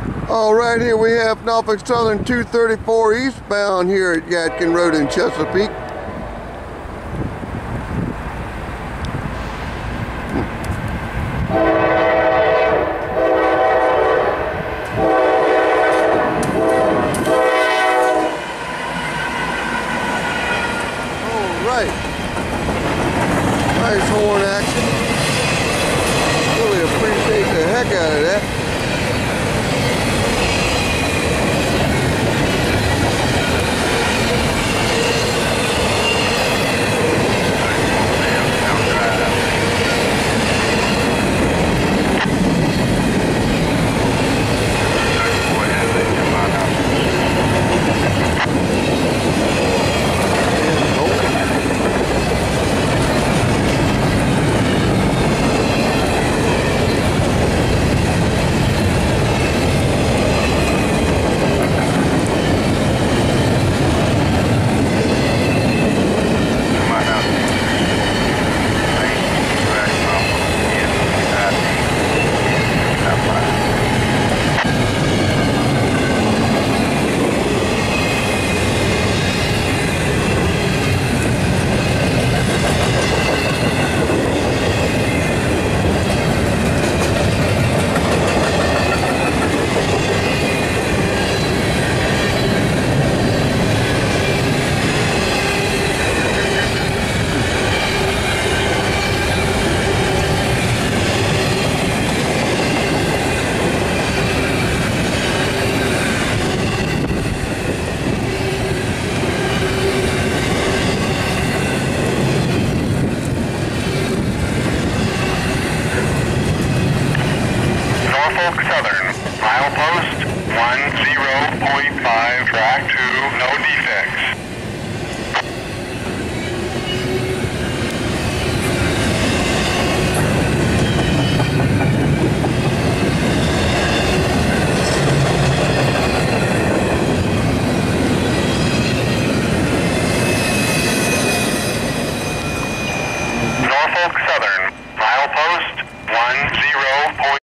All right, here we have Norfolk Southern 234 eastbound here at Yadkin Road in Chesapeake. All right, nice horn action. Really appreciate the heck out of that. Norfolk Southern, milepost 10.5, track 2, no defects. Norfolk Southern, milepost 10.